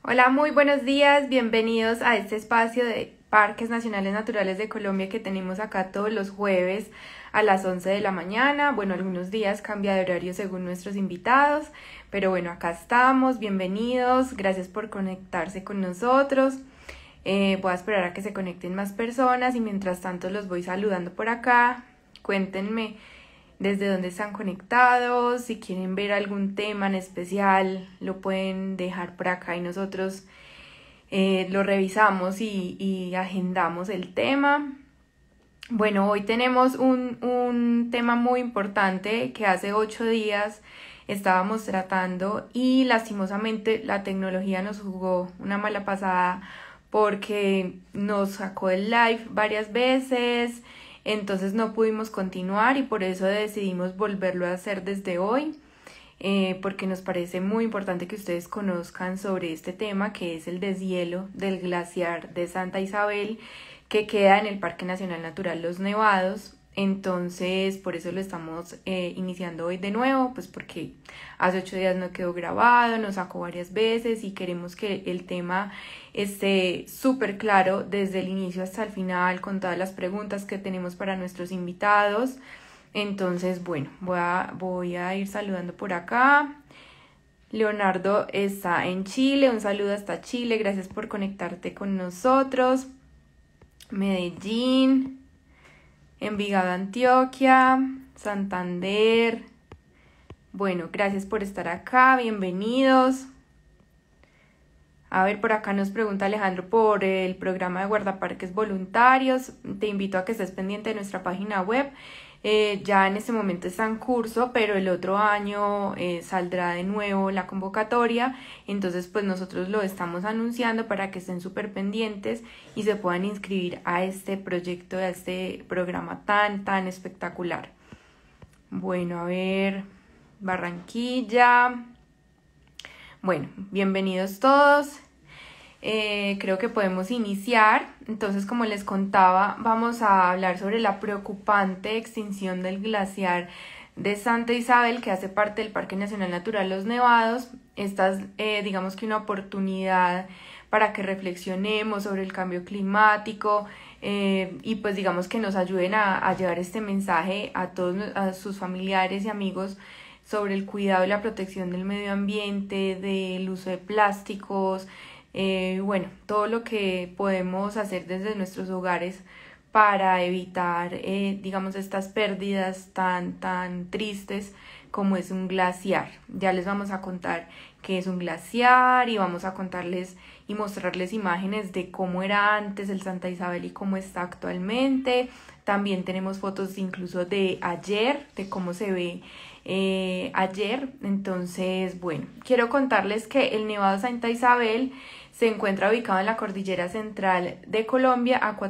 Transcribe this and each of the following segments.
Hola, muy buenos días, bienvenidos a este espacio de Parques Nacionales Naturales de Colombia que tenemos acá todos los jueves a las 11 de la mañana. Bueno, algunos días cambia de horario según nuestros invitados, pero bueno, acá estamos, bienvenidos, gracias por conectarse con nosotros. Voy a esperar a que se conecten más personas y mientras tanto los voy saludando por acá. Cuéntenme desde dónde están conectados, si quieren ver algún tema en especial, lo pueden dejar por acá y nosotros lo revisamos y agendamos el tema. Bueno, hoy tenemos un tema muy importante que hace 8 días estábamos tratando y lastimosamente la tecnología nos jugó una mala pasada porque nos sacó el live varias veces, entonces no pudimos continuar y por eso decidimos volverlo a hacer desde hoy. Porque nos parece muy importante que ustedes conozcan sobre este tema que es el deshielo del glaciar de Santa Isabel que queda en el Parque Nacional Natural Los Nevados. Entonces, por eso lo estamos iniciando hoy de nuevo, pues porque hace 8 días no quedó grabado, nos sacó varias veces y queremos que el tema esté súper claro desde el inicio hasta el final con todas las preguntas que tenemos para nuestros invitados. Entonces, bueno, voy a ir saludando por acá. Leonardo está en Chile, un saludo hasta Chile, gracias por conectarte con nosotros. Medellín, Envigado, Antioquia, Santander. Bueno, gracias por estar acá, bienvenidos. A ver, por acá nos pregunta Alejandro por el programa de guardaparques voluntarios. Te invito a que estés pendiente de nuestra página web. Ya en este momento está en curso, pero el otro año saldrá de nuevo la convocatoria. Entonces, pues nosotros lo estamos anunciando para que estén súper pendientes y se puedan inscribir a este proyecto, a este programa tan espectacular. Bueno, a ver, Barranquilla. Bueno, bienvenidos todos. Creo que podemos iniciar. Entonces, como les contaba, vamos a hablar sobre la preocupante extinción del glaciar de Santa Isabel, que hace parte del Parque Nacional Natural Los Nevados. Esta es, digamos que una oportunidad para que reflexionemos sobre el cambio climático y pues digamos que nos ayuden a llevar este mensaje a todos a sus familiares y amigos sobre el cuidado y la protección del medio ambiente, del uso de plásticos, bueno, todo lo que podemos hacer desde nuestros hogares para evitar, digamos, estas pérdidas tan tristes como es un glaciar. Ya les vamos a contar qué es un glaciar y vamos a contarles y mostrarles imágenes de cómo era antes el Santa Isabel y cómo está actualmente. También tenemos fotos incluso de ayer, de cómo se ve ayer. Entonces, bueno, quiero contarles que el Nevado Santa Isabel se encuentra ubicado en la cordillera central de Colombia a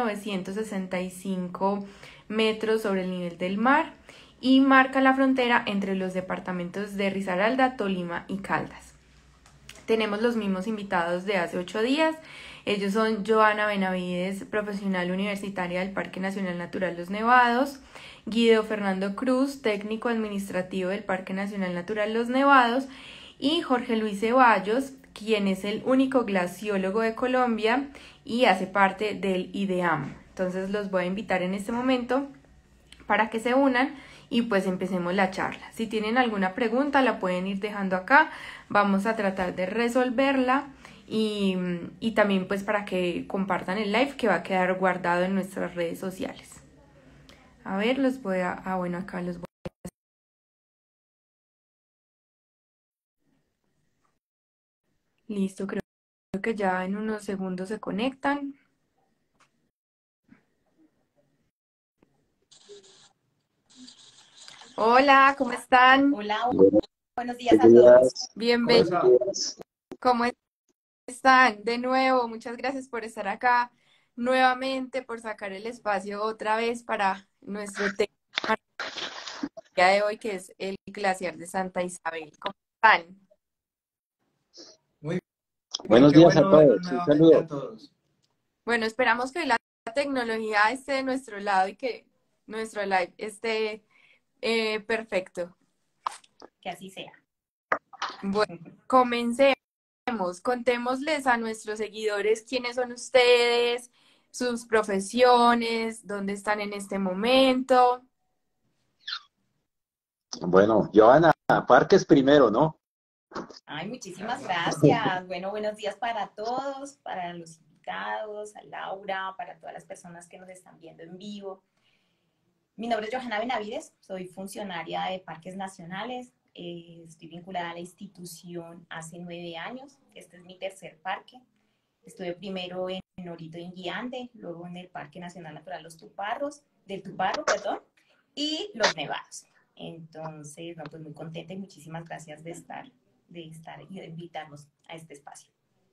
4.965 metros sobre el nivel del mar y marca la frontera entre los departamentos de Risaralda, Tolima y Caldas. Tenemos los mismos invitados de hace 8 días. Ellos son Joana Benavides, profesional universitaria del Parque Nacional Natural Los Nevados, Guido Fernando Cruz, técnico administrativo del Parque Nacional Natural Los Nevados, y Jorge Luis Ceballos, quien es el único glaciólogo de Colombia y hace parte del IDEAM. Entonces los voy a invitar en este momento para que se unan y pues empecemos la charla. Si tienen alguna pregunta la pueden ir dejando acá, vamos a tratar de resolverla y también pues para que compartan el live que va a quedar guardado en nuestras redes sociales. A ver, los voy a... bueno, acá los voy a... Listo, creo que ya en unos segundos se conectan. Hola, ¿cómo están? Hola, buenos días a todos. Bienvenidos. ¿Cómo están? De nuevo, muchas gracias por estar acá nuevamente, por sacar el espacio otra vez para nuestro tema de hoy, que es el glaciar de Santa Isabel. ¿Cómo están? Muy bien, Buenos qué días a bueno verlos todos, un nuevamente a saludo. todos. Bueno, esperamos que la tecnología esté de nuestro lado y que nuestro live esté perfecto. Que así sea. Bueno, comencemos. contémosles a nuestros seguidores quiénes son ustedes, sus profesiones, dónde están en este momento. Bueno, Joana, Parques primero, ¿no? Ay, muchísimas gracias. Bueno, buenos días para todos, para los invitados, a Laura, para todas las personas que nos están viendo en vivo. Mi nombre es Johanna Benavides, soy funcionaria de Parques Nacionales. Estoy vinculada a la institución hace 9 años. Este es mi tercer parque. Estuve primero en Norito y en Guiande, luego en el Parque Nacional Natural del Tuparro, perdón, y Los Nevados. Entonces, no, pues muy contenta y muchísimas gracias de estar y de invitarnos a este espacio.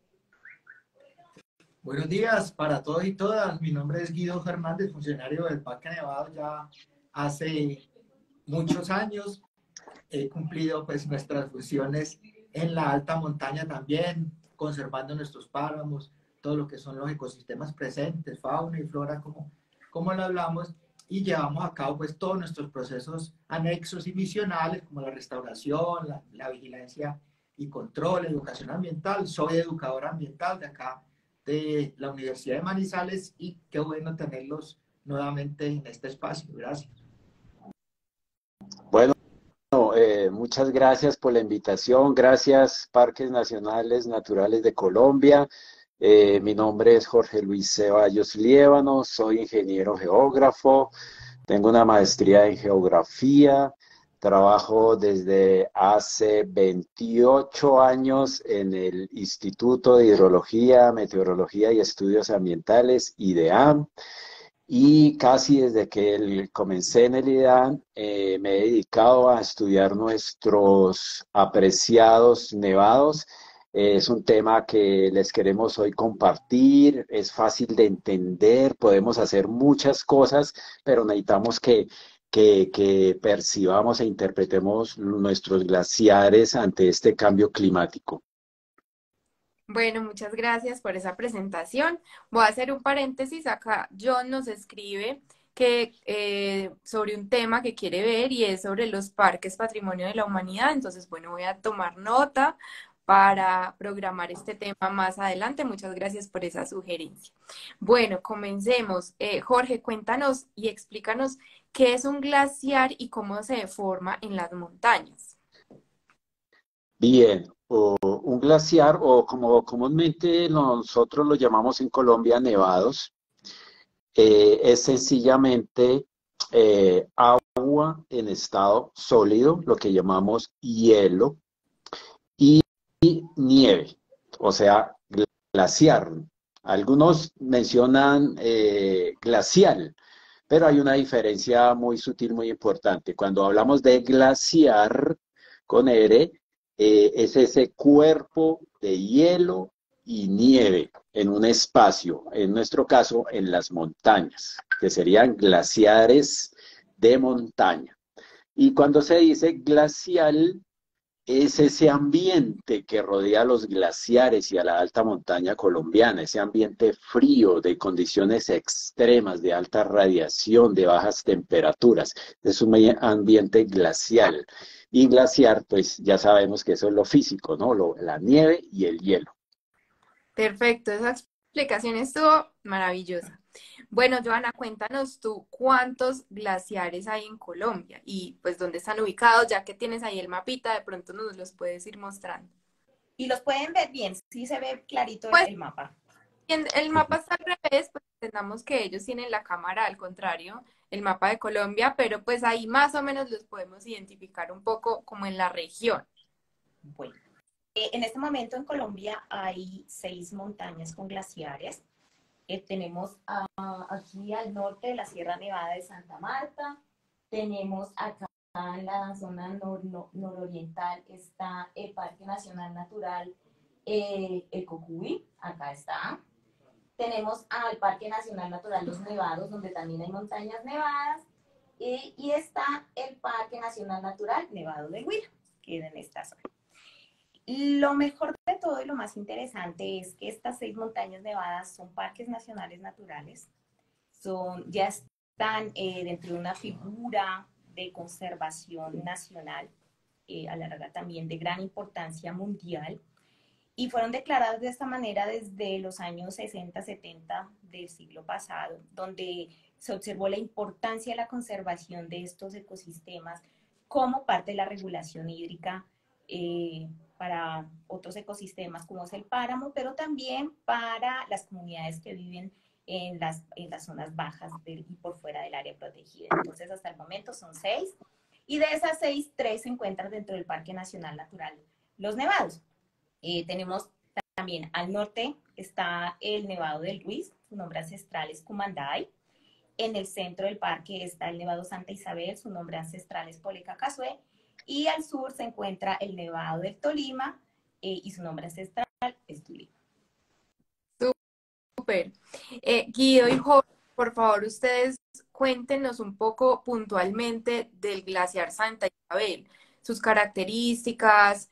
Buenos días para todos y todas. Mi nombre es Guido Fernández, funcionario del Parque Nevado ya hace muchos años. He cumplido pues nuestras funciones en la alta montaña también, conservando nuestros páramos, todo lo que son los ecosistemas presentes, fauna y flora, como lo hablamos, y llevamos a cabo pues todos nuestros procesos anexos y misionales, como la restauración, la vigilancia y control, educación ambiental. Soy educador ambiental de acá, de la Universidad de Manizales, y qué bueno tenerlos nuevamente en este espacio. Gracias. Bueno, muchas gracias por la invitación. Gracias, Parques Nacionales Naturales de Colombia. Mi nombre es Jorge Luis Ceballos Liévano, soy ingeniero geógrafo, tengo una maestría en geografía, trabajo desde hace 28 años en el Instituto de Hidrología, Meteorología y Estudios Ambientales, IDEAM. Y casi desde que comencé en el IDEAM, me he dedicado a estudiar nuestros apreciados nevados. Es un tema que les queremos hoy compartir, es fácil de entender, podemos hacer muchas cosas, pero necesitamos que percibamos e interpretemos nuestros glaciares ante este cambio climático. Bueno, muchas gracias por esa presentación. Voy a hacer un paréntesis acá. John nos escribe que sobre un tema que quiere ver y es sobre los parques Patrimonio de la Humanidad. Entonces, bueno, voy a tomar nota para programar este tema más adelante. Muchas gracias por esa sugerencia. Bueno, comencemos. Jorge, cuéntanos y explícanos qué es un glaciar y cómo se forma en las montañas. Bien, un glaciar, o como comúnmente nosotros lo llamamos en Colombia, nevados, es sencillamente agua en estado sólido, lo que llamamos hielo, y nieve, o sea, glaciar. Algunos mencionan glacial, pero hay una diferencia muy sutil, muy importante. Cuando hablamos de glaciar con R, es ese cuerpo de hielo y nieve en un espacio, en nuestro caso en las montañas, que serían glaciares de montaña. Y cuando se dice glacial, es ese ambiente que rodea a los glaciares y a la alta montaña colombiana, ese ambiente frío, de condiciones extremas, de alta radiación, de bajas temperaturas. Es un ambiente glacial. Y glaciar, pues ya sabemos que eso es lo físico, ¿no? La nieve y el hielo. Perfecto, esa explicación estuvo maravillosa. Bueno, Joana, cuéntanos tú cuántos glaciares hay en Colombia y pues dónde están ubicados, ya que tienes ahí el mapita, de pronto nos los puedes ir mostrando. Y los pueden ver bien, sí se ve clarito Pues el mapa. el mapa está al revés, pues entendamos que ellos tienen la cámara al contrario, el mapa de Colombia, pero pues ahí más o menos los podemos identificar un poco como en la región. Bueno, en este momento en Colombia hay 6 montañas con glaciares. Tenemos aquí al norte la Sierra Nevada de Santa Marta, tenemos acá en la zona nororiental está el Parque Nacional Natural el Cocuy, acá está. Tenemos al Parque Nacional Natural Los Nevados, donde también hay montañas nevadas, y está el Parque Nacional Natural Nevado del Huila, que es en esta zona. Lo mejor de todo y lo más interesante es que estas 6 montañas nevadas son parques nacionales naturales, ya están dentro de una figura de conservación nacional, a la larga también de gran importancia mundial, y fueron declaradas de esta manera desde los años 60, 70 del siglo pasado, donde se observó la importancia de la conservación de estos ecosistemas como parte de la regulación hídrica para otros ecosistemas como es el páramo, pero también para las comunidades que viven en las zonas bajas y por fuera del área protegida. Entonces, hasta el momento son 6, y de esas 6, 3 se encuentran dentro del Parque Nacional Natural Los Nevados. Tenemos también al norte está el Nevado del Ruiz, su nombre ancestral es Cumanday. En el centro del parque está el Nevado Santa Isabel, su nombre ancestral es Polecacasué. Y al sur se encuentra el Nevado del Tolima y su nombre ancestral es Tulima. Súper. Guido y Jorge, por favor, ustedes cuéntenos un poco puntualmente del glaciar Santa Isabel, sus características,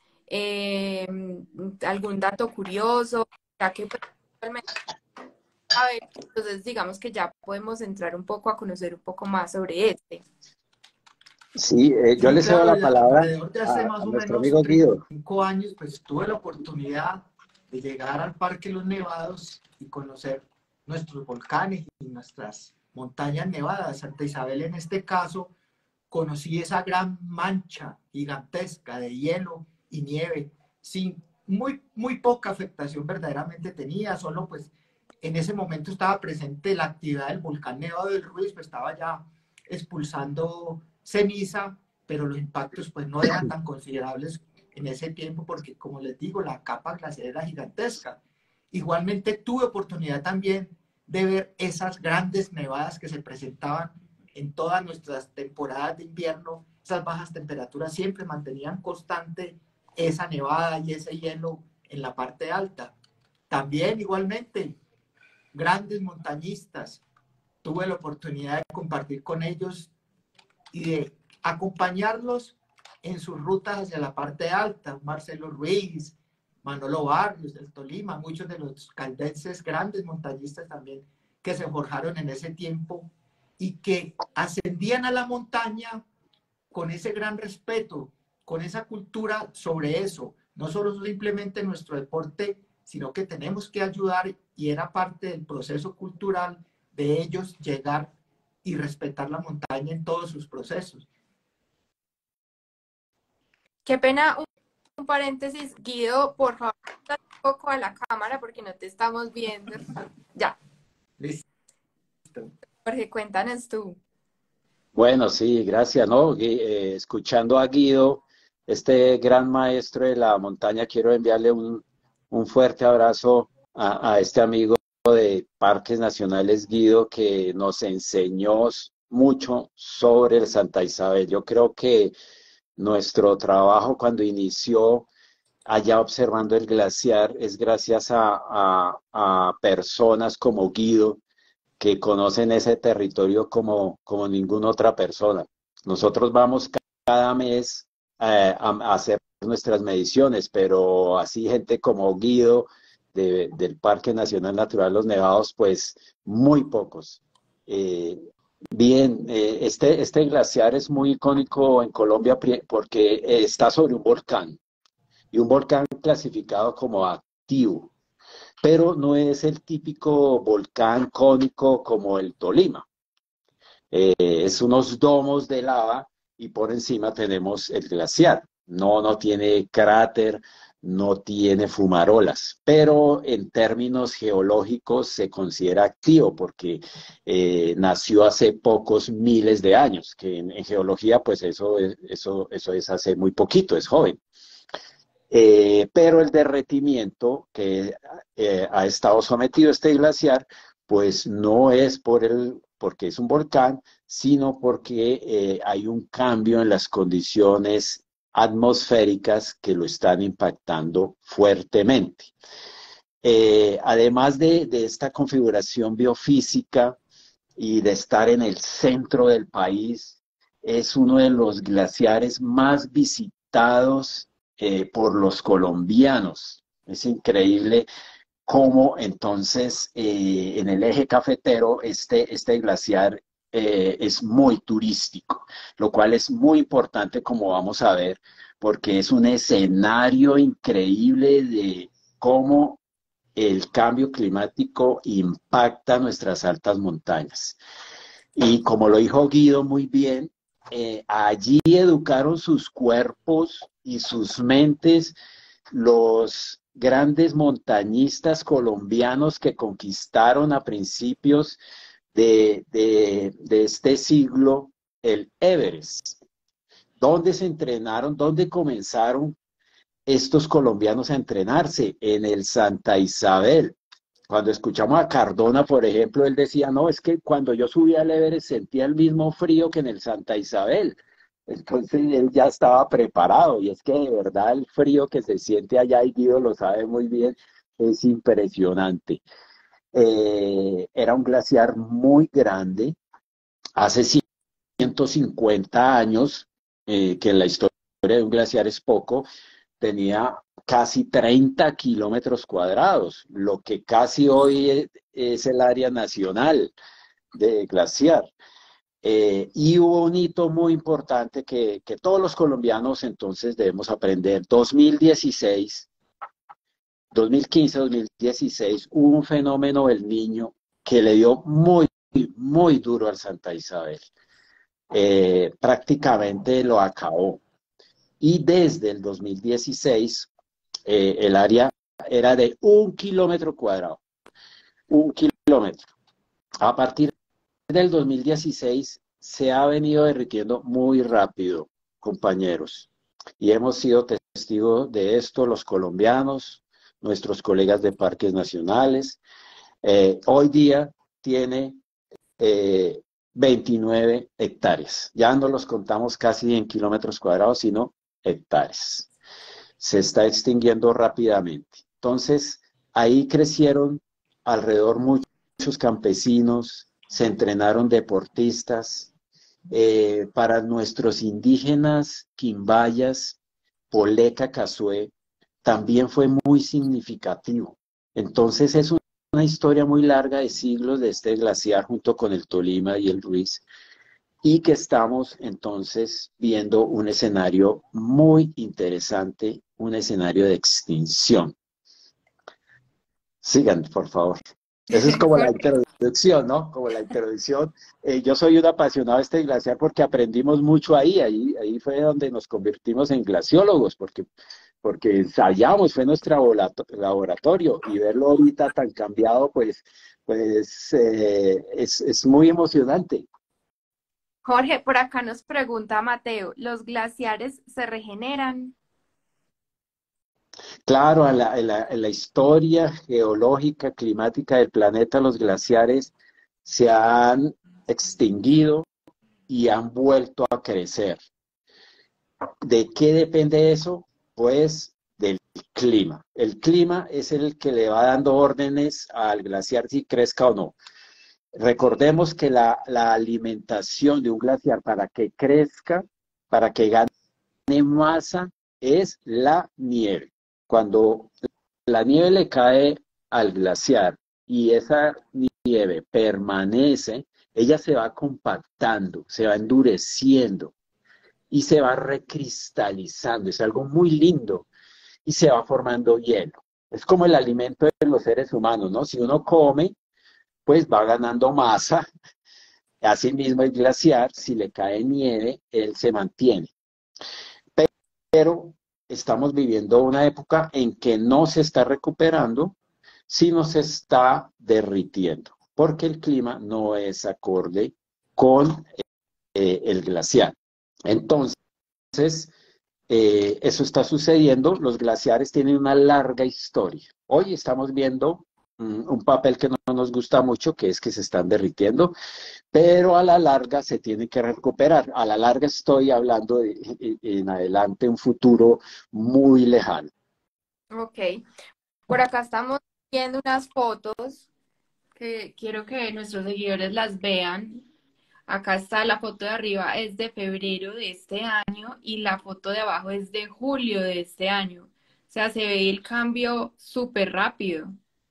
algún dato curioso, ya que pues, a ver, entonces digamos que ya podemos entrar un poco a conocer un poco más sobre este. Sí, yo Sí, le cedo claro, la palabra alrededor de hace más a o nuestro menos amigo Guido. 35 años, pues tuve la oportunidad de llegar al Parque Los Nevados y conocer nuestros volcanes y nuestras montañas nevadas. Santa Isabel, en este caso, conocí esa gran mancha gigantesca de hielo y nieve, sin muy poca afectación verdaderamente tenía, solo pues en ese momento estaba presente la actividad del volcán Nevado del Ruiz, pues estaba ya expulsando ceniza, pero los impactos pues no eran tan considerables en ese tiempo porque, como les digo, la capa glaciar era gigantesca. Igualmente tuve oportunidad también de ver esas grandes nevadas que se presentaban en todas nuestras temporadas de invierno. Esas bajas temperaturas siempre mantenían constante esa nevada y ese hielo en la parte alta. También igualmente grandes montañistas, tuve la oportunidad de compartir con ellos y de acompañarlos en sus rutas hacia la parte alta. Marcelo Ruiz, Manolo Barrios del Tolima, muchos de los caldenses, grandes montañistas también que se forjaron en ese tiempo y que ascendían a la montaña con ese gran respeto, con esa cultura sobre eso. No solo simplemente nuestro deporte, sino que tenemos que ayudar, y era parte del proceso cultural de ellos llegar y respetar la montaña en todos sus procesos. Qué pena, un paréntesis, Guido, por favor, dale un poco a la cámara porque no te estamos viendo. Ya. Listo. Jorge, cuéntanos tú. Bueno, sí, gracias, ¿no? Escuchando a Guido, este gran maestro de la montaña, quiero enviarle un fuerte abrazo a este amigo de Parques Nacionales, Guido, que nos enseñó mucho sobre el Santa Isabel. Yo creo que nuestro trabajo cuando inició allá observando el glaciar es gracias a personas como Guido, que conocen ese territorio como ninguna otra persona. Nosotros vamos cada mes a hacer nuestras mediciones, pero así gente como Guido del Parque Nacional Natural Los Nevados, pues muy pocos. Bien, este glaciar es muy icónico en Colombia porque está sobre un volcán, y un volcán clasificado como activo, pero no es el típico volcán cónico como el Tolima. Es unos domos de lava y por encima tenemos el glaciar. No tiene cráter, no tiene fumarolas, pero en términos geológicos se considera activo porque nació hace pocos miles de años, que en geología pues eso es hace muy poquito, es joven. Pero el derretimiento que ha estado sometido este glaciar, pues no es porque es un volcán, sino porque hay un cambio en las condiciones atmosféricas que lo están impactando fuertemente. Además de esta configuración biofísica y de estar en el centro del país, es uno de los glaciares más visitados por los colombianos. Es increíble cómo entonces en el eje cafetero este glaciar es muy turístico, lo cual es muy importante como vamos a ver, porque es un escenario increíble cómo el cambio climático impacta nuestras altas montañas. Y como lo dijo Guido muy bien, allí educaron sus cuerpos y sus mentes los grandes montañistas colombianos que conquistaron a principios de este siglo el Everest. ¿Dónde se entrenaron? ¿Dónde comenzaron estos colombianos a entrenarse? En el Santa Isabel. Cuando escuchamos a Cardona, por ejemplo, él decía, no, es que cuando yo subía al Everest sentía el mismo frío que en el Santa Isabel. Entonces él ya estaba preparado, y es que de verdad el frío que se siente allá, y Guido lo sabe muy bien, es impresionante. Era un glaciar muy grande, hace 150 años, que en la historia de un glaciar es poco, tenía casi 30 kilómetros cuadrados, lo que casi hoy es el área nacional de glaciar. Y hubo un hito muy importante que todos los colombianos entonces debemos aprender. 2016, 2015-2016, hubo un fenómeno del Niño que le dio muy, muy duro al Santa Isabel. Prácticamente lo acabó. Y desde el 2016, el área era de 1 kilómetro cuadrado. 1 kilómetro. A partir del 2016 se ha venido derritiendo muy rápido, compañeros. Y hemos sido testigos de esto los colombianos, nuestros colegas de parques nacionales. Hoy día tiene 29 hectáreas. Ya no los contamos casi en kilómetros cuadrados, sino hectáreas. Se está extinguiendo rápidamente. Entonces, ahí crecieron alrededor muchos campesinos, se entrenaron deportistas. Para nuestros indígenas quimbayas, Poleca Casué, también fue muy significativo. Entonces es una historia muy larga de siglos de este glaciar junto con el Tolima y el Ruiz, y que estamos entonces viendo un escenario muy interesante, un escenario de extinción. Sigan, por favor. Eso es como la introducción, ¿no? Como la introducción. Yo soy un apasionado de este glaciar porque aprendimos mucho ahí fue donde nos convertimos en glaciólogos, porque ensayamos, fue nuestro laboratorio, y verlo ahorita tan cambiado, pues es muy emocionante. Jorge, por acá nos pregunta Mateo, ¿los glaciares se regeneran? Claro, en la historia geológica, climática del planeta, los glaciares se han extinguido y han vuelto a crecer. ¿De qué depende eso? Pues del clima. El clima es el que le va dando órdenes al glaciar si crezca o no. Recordemos que la alimentación de un glaciar para que crezca, para que gane masa, es la nieve. Cuando la nieve le cae al glaciar y esa nieve permanece, ella se va compactando, se va endureciendo y se va recristalizando. Es algo muy lindo, y se va formando hielo. Es como el alimento de los seres humanos, ¿no? Si uno come, pues va ganando masa. Asimismo, el glaciar, si le cae nieve, él se mantiene. Pero estamos viviendo una época en que no se está recuperando, sino se está derritiendo, porque el clima no es acorde con el glaciar. Entonces, eso está sucediendo. Los glaciares tienen una larga historia. Hoy estamos viendo un papel que no nos gusta mucho, que es que se están derritiendo, pero a la larga se tiene que recuperar. A la larga estoy hablando en adelante, un futuro muy lejano. Ok, por acá estamos viendo unas fotos que quiero que nuestros seguidores las vean. Acá está la foto de arriba, es de febrero de este año y la foto de abajo es de julio de este año. O sea, se ve el cambio súper rápido.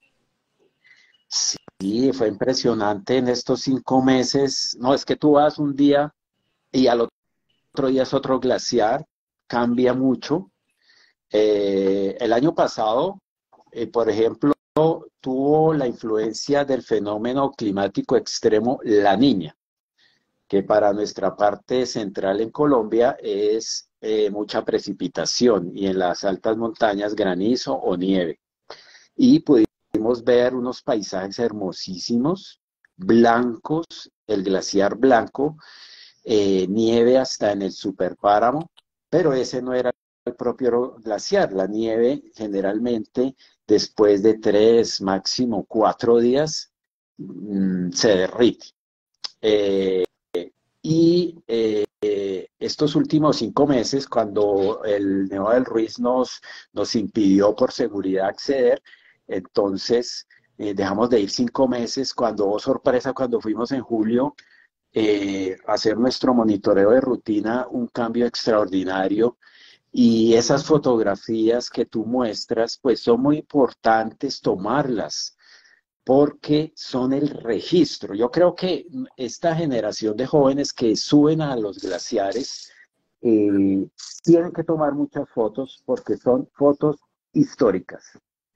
Sí, fue impresionante en estos 5 meses. No, es que tú vas un día y al otro día es otro glaciar, cambia mucho. El año pasado por ejemplo, tuvo la influencia del fenómeno climático extremo La Niña, que para nuestra parte central en Colombia es mucha precipitación y en las altas montañas granizo o nieve. Y pudimos ver unos paisajes hermosísimos, blancos, el glaciar blanco, nieve hasta en el superpáramo, pero ese no era el propio glaciar. La nieve generalmente después de 3, máximo 4 días se derrite. Estos últimos 5 meses, cuando el Nevado del Ruiz nos impidió por seguridad acceder, entonces dejamos de ir 5 meses, cuando, oh sorpresa, cuando fuimos en julio, hacer nuestro monitoreo de rutina, un cambio extraordinario. Y esas fotografías que tú muestras, pues son muy importantes tomarlas, porque son el registro. Yo creo que esta generación de jóvenes que suben a los glaciares tienen que tomar muchas fotos porque son fotos históricas.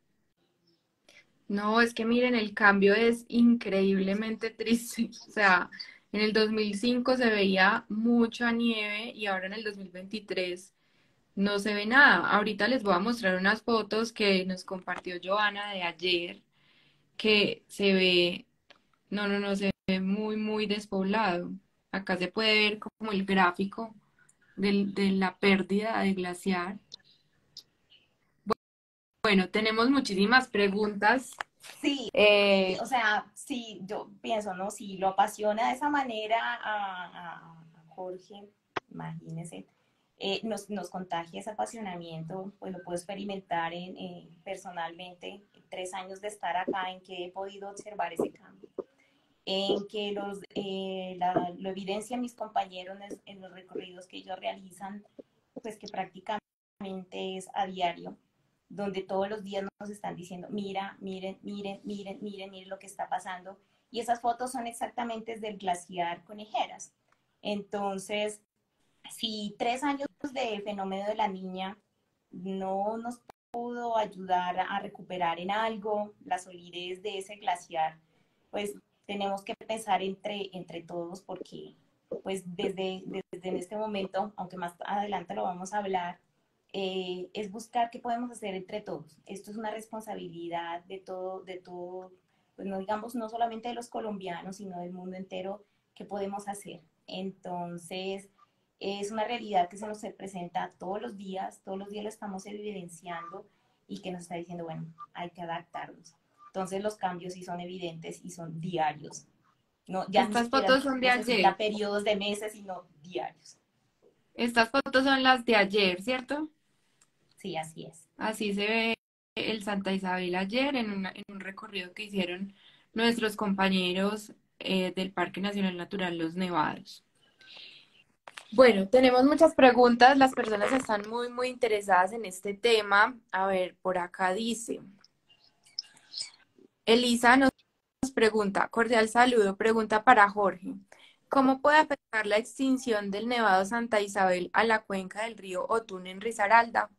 No, es que miren, el cambio es increíblemente triste. O sea, en el 2005 se veía mucha nieve y ahora en el 2023 no se ve nada. Ahorita les voy a mostrar unas fotos que nos compartió Joana de ayer, que se ve, no, se ve muy, muy despoblado. Acá se puede ver como el gráfico de la pérdida de glaciar. Bueno, tenemos muchísimas preguntas. Sí, o sea, sí, yo pienso, ¿no? Si lo apasiona de esa manera a Jorge, imagínese, nos contagia ese apasionamiento, pues lo puedo experimentar personalmente, 3 años de estar acá, en que he podido observar ese cambio, en que lo evidencian mis compañeros en los recorridos que ellos realizan, pues que prácticamente es a diario, donde todos los días nos están diciendo, mira, miren lo que está pasando. Y esas fotos son exactamente desde el glaciar Conejeras. Entonces, si 3 años de fenómeno de La Niña no nos pudo ayudar a recuperar en algo la solidez de ese glaciar, pues tenemos que pensar entre todos, porque pues desde en este momento, aunque más adelante lo vamos a hablar, es buscar qué podemos hacer entre todos. Esto es una responsabilidad de todo, pues no digamos, no solamente de los colombianos, sino del mundo entero, qué podemos hacer. Entonces, es una realidad que se nos presenta todos los días lo estamos evidenciando y que nos está diciendo, bueno, hay que adaptarnos. Entonces, los cambios sí son evidentes y son diarios. No, ya Estas fotos son de ayer. Periodos de meses, sino diarios. Estas fotos son las de ayer, ¿cierto? Sí, así es. Así se ve el Santa Isabel ayer en un recorrido que hicieron nuestros compañeros del Parque Nacional Natural Los Nevados. Bueno, tenemos muchas preguntas, las personas están muy, muy interesadas en este tema. A ver, por acá dice, Elisa nos pregunta, cordial saludo, pregunta para Jorge. ¿Cómo puede afectar la extinción del Nevado Santa Isabel a la cuenca del río Otún en Risaralda?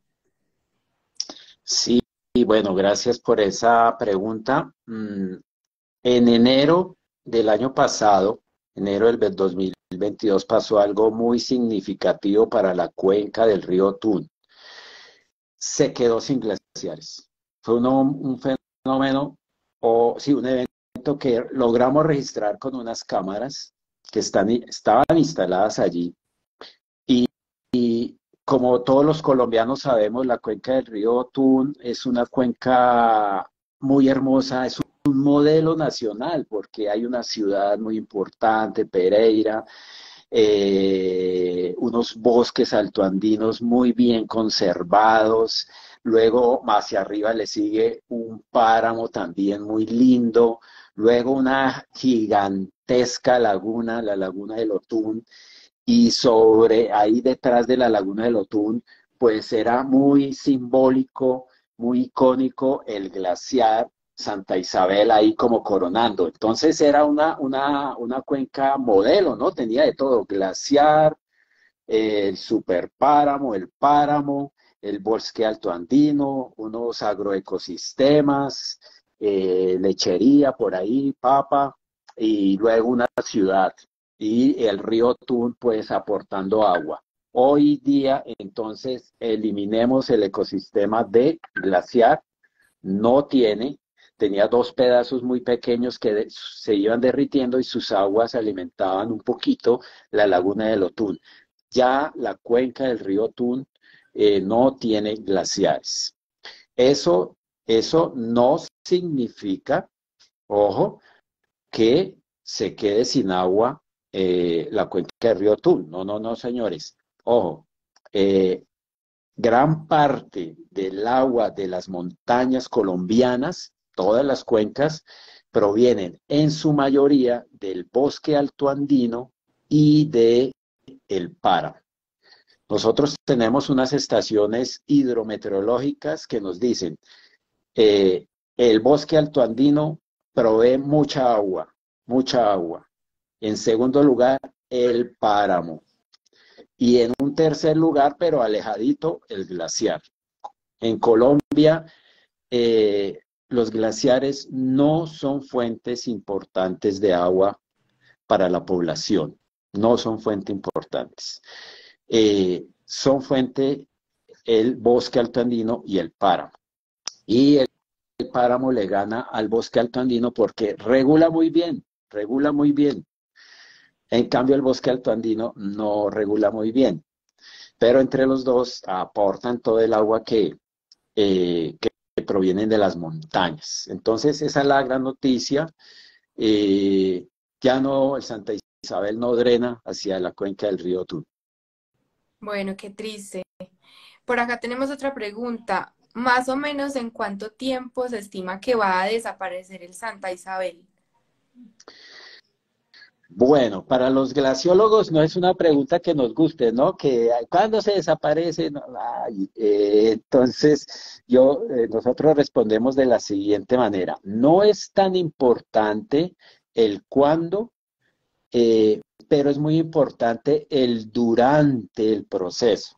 Sí, bueno, gracias por esa pregunta. En enero del año pasado, enero del 2022, pasó algo muy significativo para la cuenca del río Otún. Se quedó sin glaciares. Fue un fenómeno, un evento que logramos registrar con unas cámaras que estaban instaladas allí. Y como todos los colombianos sabemos, la cuenca del río Otún es una cuenca muy hermosa, es un modelo nacional, porque hay una ciudad muy importante, Pereira, unos bosques altoandinos muy bien conservados, luego hacia arriba le sigue un páramo también muy lindo, luego una gigantesca laguna, la laguna del Otún, y sobre ahí detrás de la laguna del Otún, pues era muy simbólico, muy icónico el glaciar Santa Isabel ahí como coronando. Entonces era una cuenca modelo, ¿no? Tenía de todo, glaciar, el superpáramo, el páramo, el bosque altoandino, unos agroecosistemas, lechería por ahí, papa, y luego una ciudad y el río Tun pues aportando agua. Hoy día entonces eliminemos el ecosistema de glaciar, no tiene, tenía dos pedazos muy pequeños que se iban derritiendo y sus aguas alimentaban un poquito la laguna del Otún. Ya la cuenca del río Tun no tiene glaciares. Eso, eso no significa, ojo, que se quede sin agua la cuenca del río Tun. No, no, no, señores. Ojo, eh, gran parte del agua de las montañas colombianas, todas las cuencas, provienen en su mayoría del bosque altoandino y de el páramo. Nosotros tenemos unas estaciones hidrometeorológicas que nos dicen, eh, el bosque altoandino provee mucha agua, mucha agua. En segundo lugar, el páramo. Y en un tercer lugar, pero alejadito, el glaciar. En Colombia, los glaciares no son fuentes importantes de agua para la población. No son fuentes importantes. Son fuente el bosque altoandino y el páramo. Y el páramo le gana al bosque altoandino porque regula muy bien, regula muy bien. En cambio, el bosque altoandino no regula muy bien, pero entre los dos aportan todo el agua que provienen de las montañas. Entonces, esa es la gran noticia. Ya no, el Santa Isabel no drena hacia la cuenca del río Tun. Bueno, qué triste. Por acá tenemos otra pregunta. Más o menos, ¿en cuánto tiempo se estima que va a desaparecer el Santa Isabel? Bueno, para los glaciólogos no es una pregunta que nos guste, ¿no? Que ¿cuándo se desaparece? No, ay, entonces, nosotros respondemos de la siguiente manera. No es tan importante el cuándo, pero es muy importante el durante el proceso.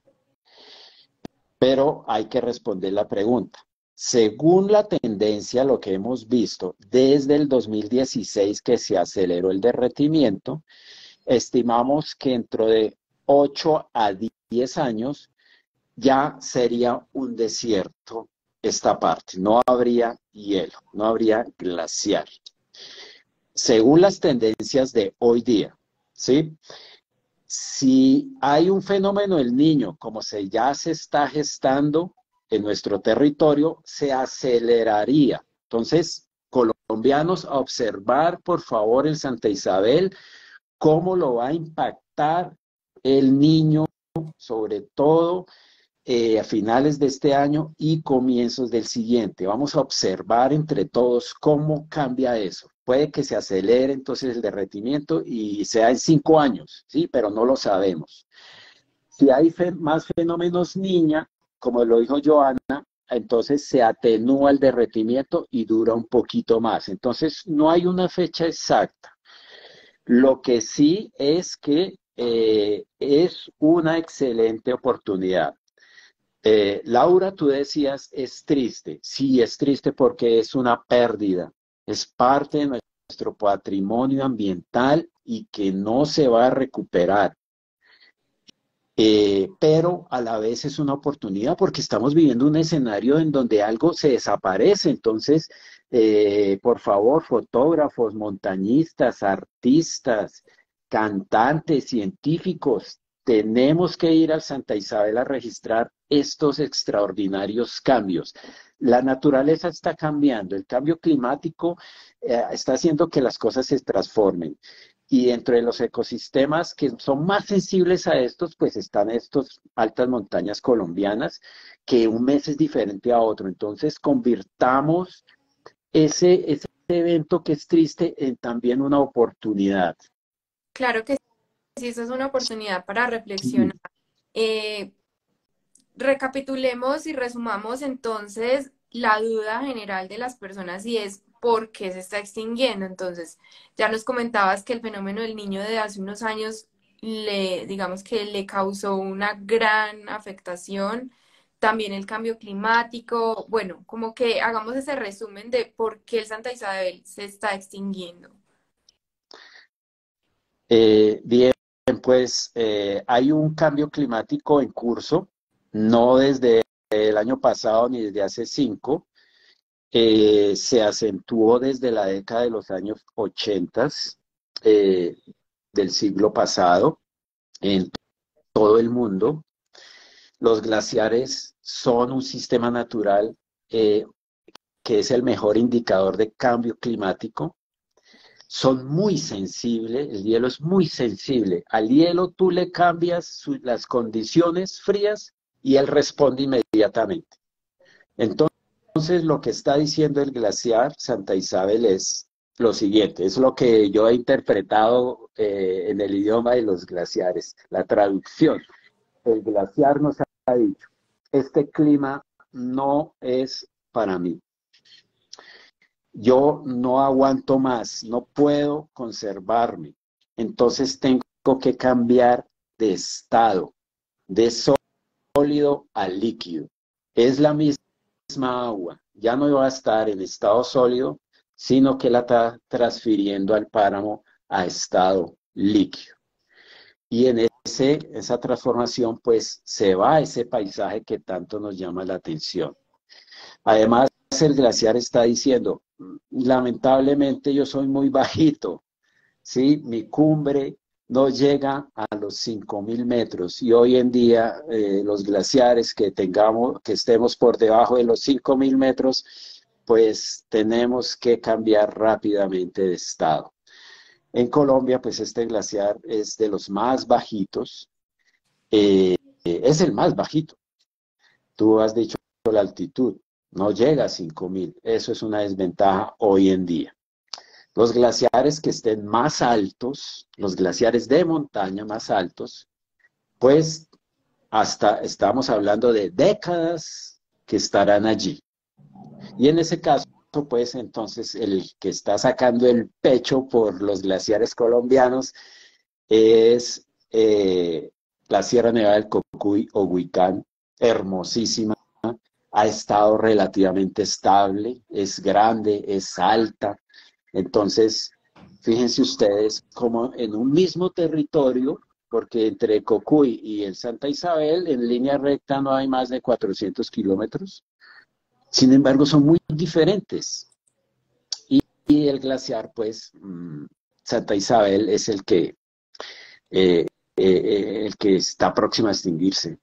Pero hay que responder la pregunta. Según la tendencia, lo que hemos visto desde el 2016 que se aceleró el derretimiento, estimamos que dentro de 8 a 10 años ya sería un desierto esta parte, no habría hielo, no habría glaciar. Según las tendencias de hoy día, ¿sí? Si hay un fenómeno del niño, como ya se está gestando en nuestro territorio, se aceleraría. Entonces, colombianos, a observar, por favor, en Santa Isabel, cómo lo va a impactar el niño, sobre todo a finales de este año y comienzos del siguiente. Vamos a observar entre todos cómo cambia eso. Puede que se acelere entonces el derretimiento y sea en 5 años, ¿sí? Pero no lo sabemos. Si hay más fenómenos niña, como lo dijo Joana, entonces se atenúa el derretimiento y dura un poquito más. Entonces no hay una fecha exacta. Lo que sí es que es una excelente oportunidad. Laura, tú decías, es triste. Sí, es triste porque es una pérdida. Es parte de nuestro patrimonio ambiental y que no se va a recuperar. Pero a la vez es una oportunidad porque estamos viviendo un escenario en donde algo se desaparece. Entonces, por favor, fotógrafos, montañistas, artistas, cantantes, científicos, tenemos que ir al Santa Isabel a registrar estos extraordinarios cambios. La naturaleza está cambiando, el cambio climático está haciendo que las cosas se transformen. Y dentro de los ecosistemas que son más sensibles a estos, pues están estas altas montañas colombianas, que un mes es diferente a otro. Entonces, convirtamos ese evento que es triste en también una oportunidad. Claro que sí, eso es una oportunidad para reflexionar. Eh, Recapitulemos y resumamos entonces la duda general de las personas y es por qué se está extinguiendo. Entonces, ya nos comentabas que el fenómeno del niño de hace unos años digamos que le causó una gran afectación. también el cambio climático. Bueno, como que hagamos ese resumen de por qué el Santa Isabel se está extinguiendo. Bien, pues hay un cambio climático en curso, no desde el año pasado ni desde hace 5, se acentuó desde la década de los años 80 eh, del siglo pasado en todo el mundo. Los glaciares son un sistema natural eh, que es el mejor indicador de cambio climático. Son muy sensibles, el hielo es muy sensible. Al hielo tú le cambias las condiciones frías y él responde inmediatamente. Entonces, lo que está diciendo el glaciar Santa Isabel es lo siguiente, es lo que yo he interpretado en el idioma de los glaciares, la traducción. El glaciar nos ha dicho, este clima no es para mí. Yo no aguanto más, no puedo conservarme. Entonces tengo que cambiar de estado, de sólido a líquido. Es la misma agua, ya no va a estar en estado sólido, sino que la está transfiriendo al páramo a estado líquido. Y en esa transformación, pues se va ese paisaje que tanto nos llama la atención. Además, el glaciar está diciendo, lamentablemente yo soy muy bajito, ¿sí? Mi cumbre no llega a los 5.000 metros y hoy en día los glaciares que estemos por debajo de los 5.000 metros, pues tenemos que cambiar rápidamente de estado. En Colombia, pues este glaciar es de los más bajitos, es el más bajito. Tú has dicho la altitud, no llega a 5.000, eso es una desventaja hoy en día. Los glaciares que estén más altos, los glaciares de montaña más altos, pues hasta estamos hablando de décadas que estarán allí. Y en ese caso, pues entonces el que está sacando el pecho por los glaciares colombianos es la Sierra Nevada del Cocuy o Huicán, hermosísima, ha estado relativamente estable, es grande, es alta. Entonces, fíjense ustedes como en un mismo territorio, porque entre Cocuy y el Santa Isabel, en línea recta no hay más de 400 kilómetros. Sin embargo, son muy diferentes. Y el glaciar, pues, Santa Isabel es eh, el que está próximo a extinguirse.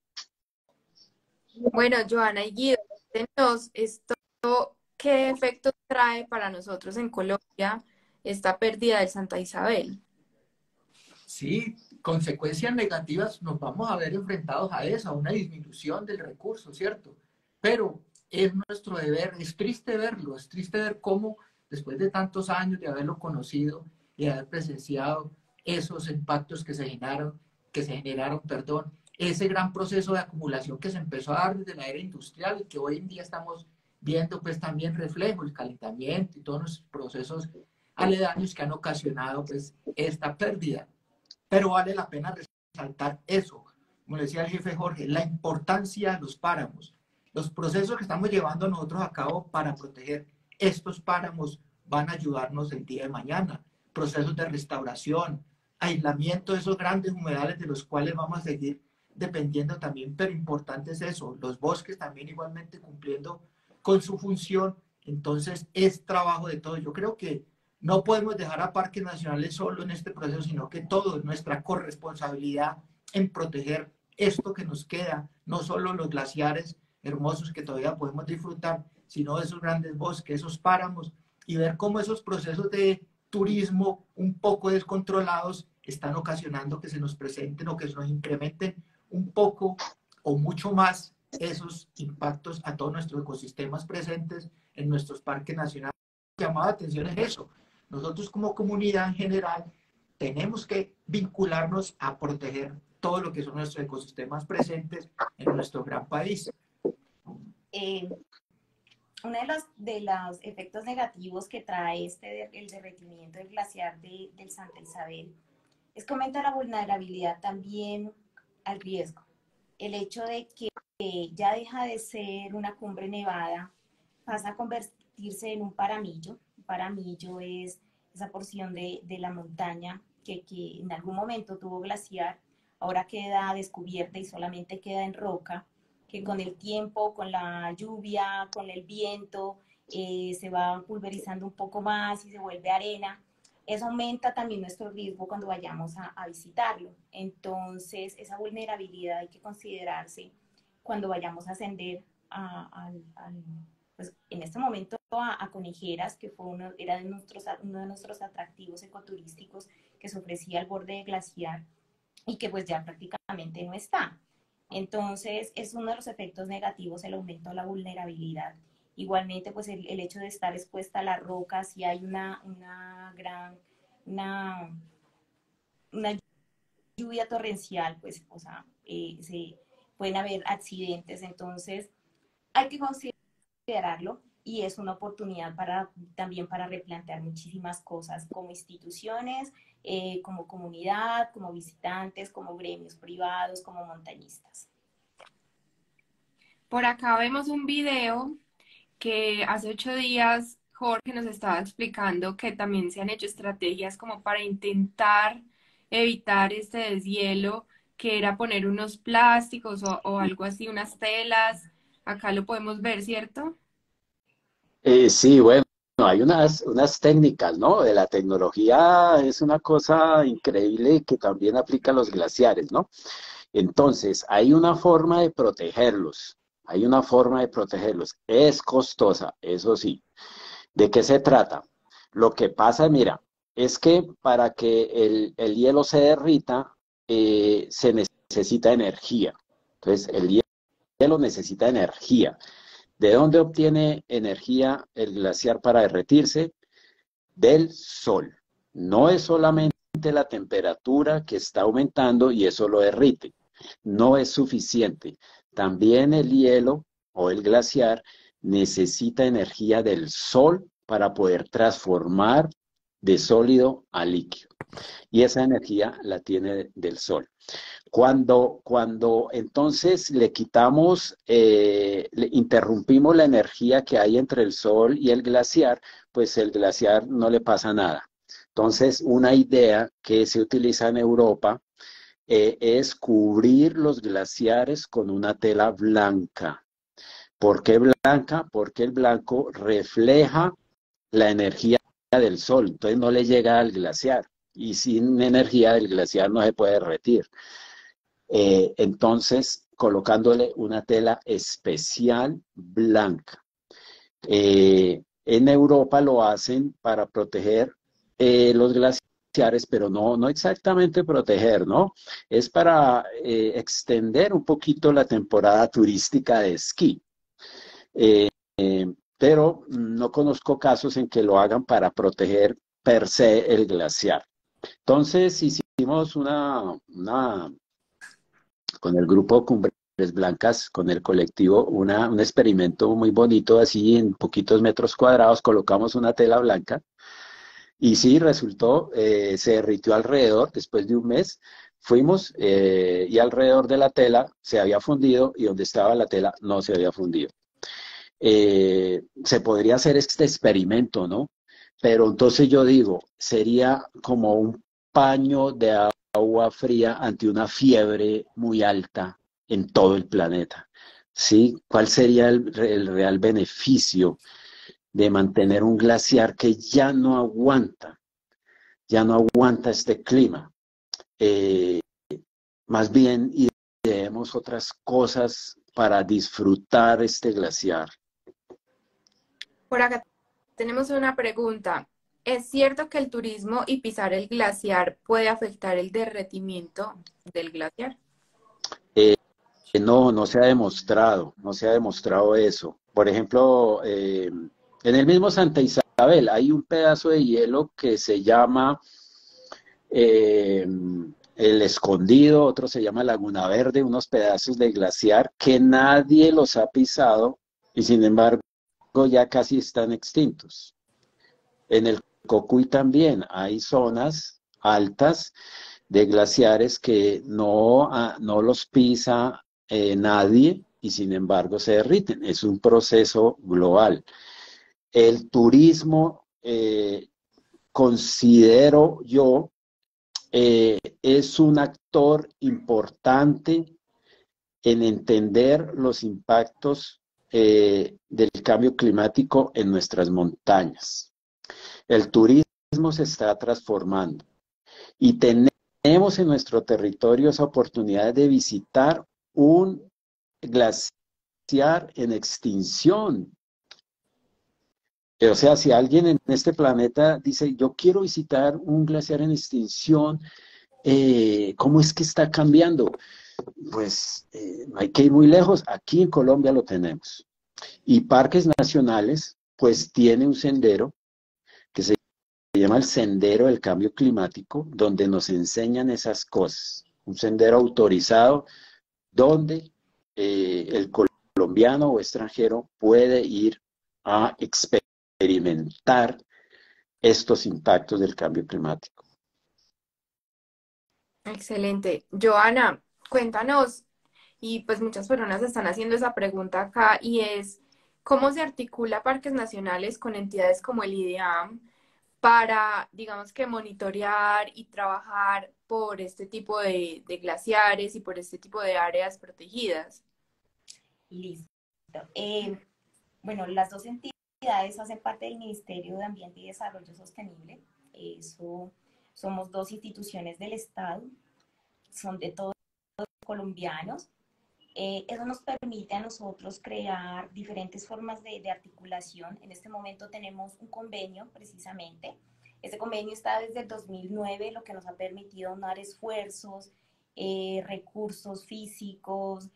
Bueno, Joana y Guido, cuéntenos esto, ¿qué efectos trae para nosotros en Colombia esta pérdida del Santa Isabel? Sí, consecuencias negativas nos vamos a ver enfrentados a eso, a una disminución del recurso, ¿cierto? Pero es nuestro deber, es triste verlo, es triste ver cómo después de tantos años de haberlo conocido y de haber presenciado esos impactos que se generaron, perdón, ese gran proceso de acumulación que se empezó a dar desde la era industrial y que hoy en día estamos viendo pues también reflejo, el calentamiento y todos los procesos aledaños que han ocasionado pues esta pérdida. Pero vale la pena resaltar eso, como le decía el jefe Jorge, la importancia de los páramos. Los procesos que estamos llevando nosotros a cabo para proteger estos páramos van a ayudarnos el día de mañana. Procesos de restauración, aislamiento de esos grandes humedales de los cuales vamos a seguir dependiendo también, pero importante es eso, los bosques también igualmente cumpliendo con su función. Entonces es trabajo de todos. Yo creo que no podemos dejar a parques nacionales solo en este proceso, sino que todo es nuestra corresponsabilidad en proteger esto que nos queda, no solo los glaciares hermosos que todavía podemos disfrutar, sino esos grandes bosques, esos páramos, y ver cómo esos procesos de turismo un poco descontrolados están ocasionando que se nos presenten o que se nos incrementen un poco o mucho más esos impactos a todos nuestros ecosistemas presentes en nuestros parques nacionales. Llamada de atención es eso. Nosotros como comunidad en general tenemos que vincularnos a proteger todo lo que son nuestros ecosistemas presentes en nuestro gran país. Uno de los efectos negativos que trae el derretimiento del glaciar del Santa Isabel es que aumenta la vulnerabilidad también al riesgo. El hecho de que ya deja de ser una cumbre nevada, pasa a convertirse en un paramillo. Un paramillo es esa porción de la montaña que en algún momento tuvo glaciar, ahora queda descubierta y solamente queda en roca, que con el tiempo, con la lluvia, con el viento, se va pulverizando un poco más y se vuelve arena. Eso aumenta también nuestro riesgo cuando vayamos a visitarlo. Entonces, esa vulnerabilidad hay que considerarse cuando vayamos a ascender pues, en este momento a Conejeras, que fue uno de nuestros atractivos ecoturísticos que se ofrecía al borde de glaciar y que pues ya prácticamente no está. Entonces, es uno de los efectos negativos el aumento de la vulnerabilidad. Igualmente, pues el hecho de estar expuesta a las rocas, si hay una una lluvia torrencial, pues, o sea, pueden haber accidentes. Entonces, hay que considerarlo y es una oportunidad también para replantear muchísimas cosas como instituciones, como comunidad, como visitantes, como gremios privados, como montañistas. Por acá vemos un video que hace 8 días Jorge nos estaba explicando que también se han hecho estrategias como para intentar evitar este deshielo, que era poner unos plásticos o algo así, unas telas. Acá lo podemos ver, ¿cierto? Sí, bueno, hay unas técnicas, ¿no? De la tecnología es una cosa increíble que también aplica a los glaciares, ¿no? Entonces, hay una forma de protegerlos, hay una forma de protegerlos. Es costosa, eso sí. ¿De qué se trata? Lo que pasa, mira, es que para que el hielo se derrita, se necesita energía. Entonces, el hielo necesita energía. ¿De dónde obtiene energía el glaciar para derretirse? Del sol. No es solamente la temperatura que está aumentando y eso lo derrite. No es suficiente. También el hielo o el glaciar necesita energía del sol para poder transformar de sólido a líquido. Y esa energía la tiene del sol. Cuando entonces le quitamos, le interrumpimos la energía que hay entre el sol y el glaciar, pues el glaciar no le pasa nada. Entonces, una idea que se utiliza en Europa es cubrir los glaciares con una tela blanca. ¿Por qué blanca? Porque el blanco refleja la energía del sol, entonces no le llega al glaciar. Y sin energía del glaciar no se puede derretir. Entonces, colocándole una tela especial blanca. En Europa lo hacen para proteger los glaciares, pero no exactamente proteger, ¿no? Es para extender un poquito la temporada turística de esquí. Eh, pero no conozco casos en que lo hagan para proteger per se el glaciar. Entonces hicimos con el grupo Cumbres Blancas, con el colectivo, un experimento muy bonito, así en poquitos metros cuadrados, colocamos una tela blanca y sí, resultó, se derritió alrededor, después de un mes, fuimos y alrededor de la tela se había fundido y donde estaba la tela no se había fundido. Se podría hacer este experimento, ¿no? Pero entonces yo digo, sería como un paño de agua fría ante una fiebre muy alta en todo el planeta. ¿Sí? ¿Cuál sería el real beneficio de mantener un glaciar que ya no aguanta este clima? Más bien ideemos otras cosas para disfrutar este glaciar. Por acá tenemos una pregunta. ¿Es cierto que el turismo y pisar el glaciar puede afectar el derretimiento del glaciar? No se ha demostrado, no se ha demostrado eso. Por ejemplo, en el mismo Santa Isabel hay un pedazo de hielo que se llama El Escondido, otro se llama Laguna Verde, unos pedazos de glaciar que nadie los ha pisado y sin embargo ya casi están extintos. En el Cocuy también hay zonas altas de glaciares que no los pisa nadie y sin embargo se derriten. Es un proceso global. El turismo, considero yo, es un actor importante en entender los impactos del cambio climático en nuestras montañas. El turismo se está transformando y tenemos en nuestro territorio esa oportunidad de visitar un glaciar en extinción. O sea, si alguien en este planeta dice, yo quiero visitar un glaciar en extinción, ¿cómo es que está cambiando? Pues no hay que ir muy lejos, aquí en Colombia lo tenemos. Y parques nacionales, pues tiene un sendero que se llama el Sendero del Cambio Climático, donde nos enseñan esas cosas. Un sendero autorizado donde el colombiano o extranjero puede ir a experimentar estos impactos del cambio climático. Excelente. Joana, cuéntanos, y pues muchas personas están haciendo esa pregunta acá, y es, ¿cómo se articula Parques Nacionales con entidades como el IDEAM para, digamos que, monitorear y trabajar por este tipo de glaciares y por este tipo de áreas protegidas? Listo. Bueno, las dos entidades hacen parte del Ministerio de Ambiente y Desarrollo Sostenible. Eso, somos dos instituciones del Estado, son de todos los colombianos. Eso nos permite a nosotros crear diferentes formas de articulación. En este momento tenemos un convenio, precisamente. Este convenio está desde el 2009, lo que nos ha permitido dar esfuerzos, recursos físicos,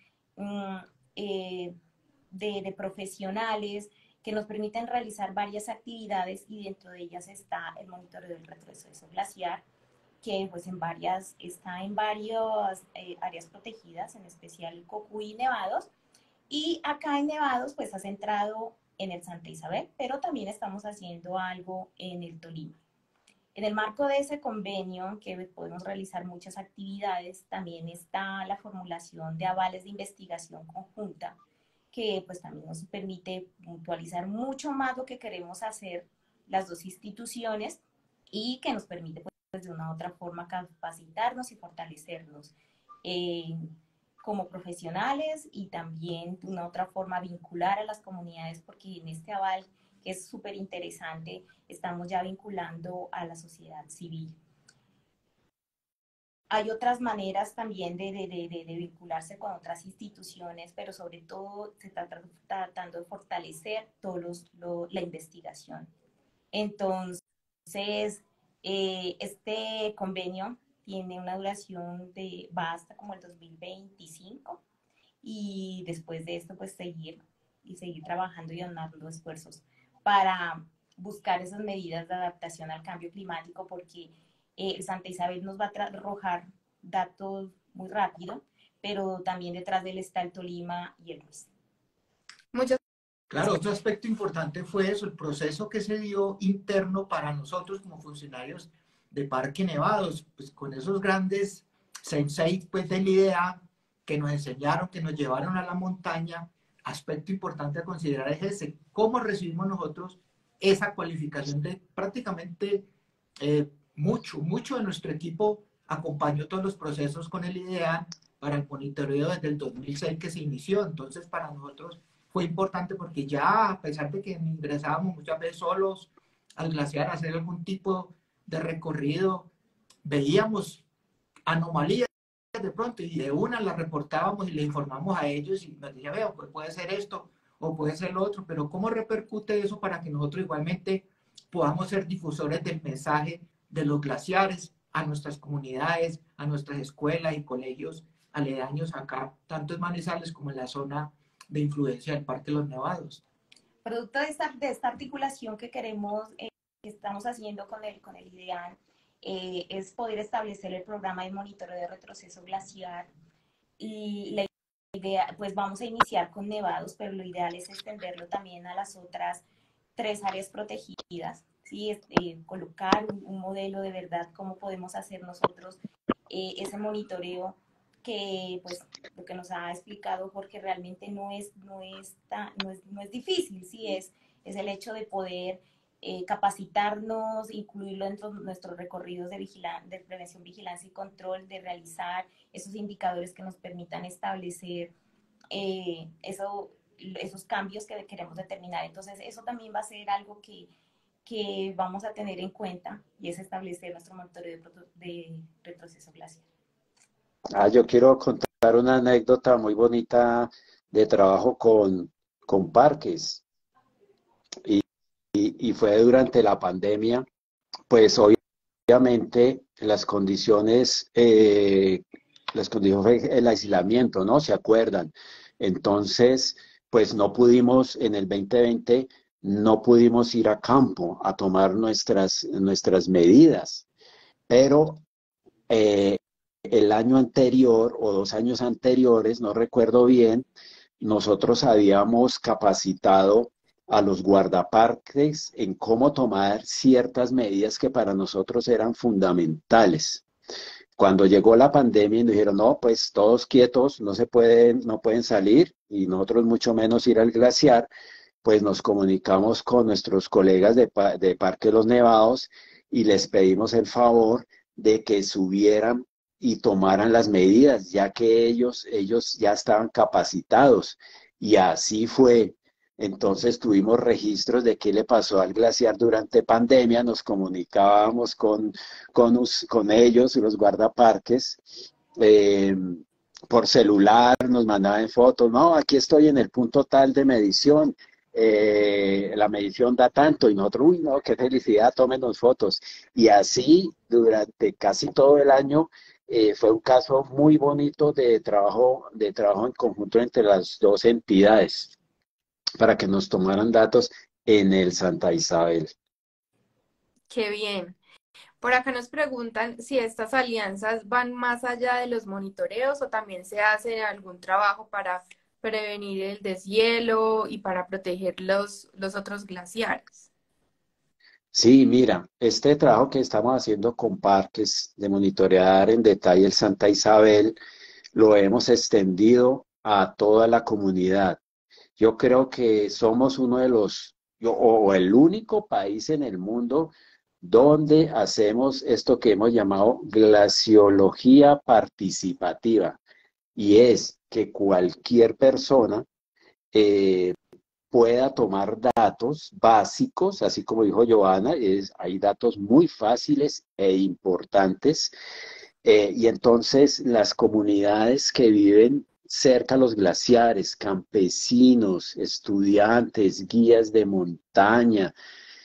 de profesionales que nos permiten realizar varias actividades, y dentro de ellas está el monitoreo del retroceso glaciar, que pues está en varias áreas protegidas, en especial Cocuy y Nevados, y acá en Nevados pues ha centrado en el Santa Isabel, pero también estamos haciendo algo en el Tolima. En el marco de ese convenio, que podemos realizar muchas actividades, también está la formulación de avales de investigación conjunta, que pues también nos permite puntualizar mucho más lo que queremos hacer las dos instituciones, y que nos permite pues de una u otra forma capacitarnos y fortalecernos como profesionales, y también de una u otra forma vincular a las comunidades, porque en este aval, que es súper interesante, estamos ya vinculando a la sociedad civil. Hay otras maneras también de vincularse con otras instituciones, pero sobre todo se está tratando de fortalecer la investigación. Entonces, este convenio tiene una duración va hasta como el 2025, y después de esto pues seguir trabajando y donando esfuerzos para buscar esas medidas de adaptación al cambio climático, porque Santa Isabel nos va a arrojar datos muy rápido, pero también detrás de él está el Tolima y el Ruiz. Muchas Claro, otro aspecto importante fue eso, el proceso que se dio interno para nosotros como funcionarios de Parque Nevados, pues con esos grandes sensei pues del IDEA que nos enseñaron, que nos llevaron a la montaña. Aspecto importante a considerar es ese, cómo recibimos nosotros esa cualificación de prácticamente mucho de nuestro equipo acompañó todos los procesos con el IDEA para el monitoreo desde el 2006 que se inició. Entonces para nosotros fue importante, porque ya a pesar de que ingresábamos muchas veces solos al glaciar a hacer algún tipo de recorrido, veíamos anomalías de pronto y de una las reportábamos y le informamos a ellos y nos decían, veo, pues puede ser esto o puede ser lo otro, pero ¿cómo repercute eso para que nosotros igualmente podamos ser difusores del mensaje de los glaciares a nuestras comunidades, a nuestras escuelas y colegios aledaños acá, tanto en Manizales como en la zona de influencia del Parque de los Nevados? Producto de esta articulación que que estamos haciendo con el IDEAN, es poder establecer el programa de monitoreo de retroceso glaciar, y la idea, pues vamos a iniciar con Nevados, pero lo ideal es extenderlo también a las otras 3 áreas protegidas, ¿sí? Colocar un modelo de verdad, cómo podemos hacer nosotros ese monitoreo que pues lo que nos ha explicado Jorge realmente no es difícil, sí, es el hecho de poder capacitarnos, incluirlo dentro de nuestros recorridos de prevención, vigilancia y control, de realizar esos indicadores que nos permitan establecer esos cambios que queremos determinar. Entonces, eso también va a ser algo que vamos a tener en cuenta y es establecer nuestro monitoreo de retroceso glaciar. Yo quiero contar una anécdota muy bonita de trabajo con parques y fue durante la pandemia. Pues obviamente las condiciones fue el aislamiento, ¿no? ¿Se acuerdan? Entonces, pues no pudimos, en el 2020, no pudimos ir a campo a tomar nuestras medidas, pero eh, el año anterior o 2 años anteriores, no recuerdo bien, nosotros habíamos capacitado a los guardaparques en cómo tomar ciertas medidas que para nosotros eran fundamentales. Cuando llegó la pandemia y nos dijeron, no, pues todos quietos, no pueden salir y nosotros mucho menos ir al glaciar, pues nos comunicamos con nuestros colegas de Parque Los Nevados y les pedimos el favor de que subieran y tomaran las medidas, ya que ellos ya estaban capacitados. Y así fue. Entonces tuvimos registros de qué le pasó al glaciar durante pandemia, nos comunicábamos con ellos, los guardaparques, eh, por celular, nos mandaban fotos, no, aquí estoy en el punto tal de medición, la medición da tanto, y nosotros, uy, no, qué felicidad, tómenos fotos. Y así, durante casi todo el año, fue un caso muy bonito de trabajo en conjunto entre las dos entidades para que nos tomaran datos en el Santa Isabel. Qué bien. Por acá nos preguntan si estas alianzas van más allá de los monitoreos o también se hace algún trabajo para prevenir el deshielo y para proteger los otros glaciares. Sí, mira, este trabajo que estamos haciendo con parques de monitorear en detalle el Santa Isabel, lo hemos extendido a toda la comunidad. Yo creo que somos uno de o el único país en el mundo donde hacemos esto que hemos llamado glaciología participativa. Y es que cualquier persona eh, pueda tomar datos básicos, así como dijo Joana, hay datos muy fáciles e importantes, y entonces las comunidades que viven cerca a los glaciares, campesinos, estudiantes, guías de montaña,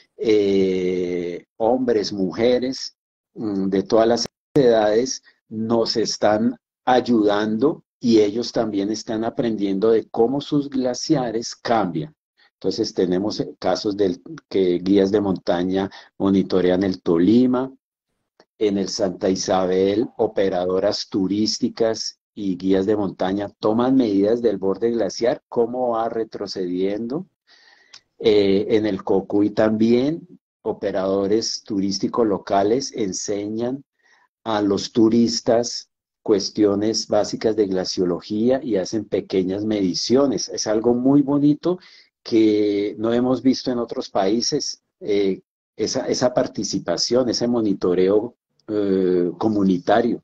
hombres, mujeres, de todas las edades, nos están ayudando y ellos también están aprendiendo de cómo sus glaciares cambian. Entonces tenemos casos que guías de montaña monitorean el Tolima, en el Santa Isabel, operadoras turísticas y guías de montaña toman medidas del borde glaciar, cómo va retrocediendo. En el Cocuy también, operadores turísticos locales enseñan a los turistas cuestiones básicas de glaciología y hacen pequeñas mediciones. Es algo muy bonito que no hemos visto en otros países, esa participación, ese monitoreo comunitario.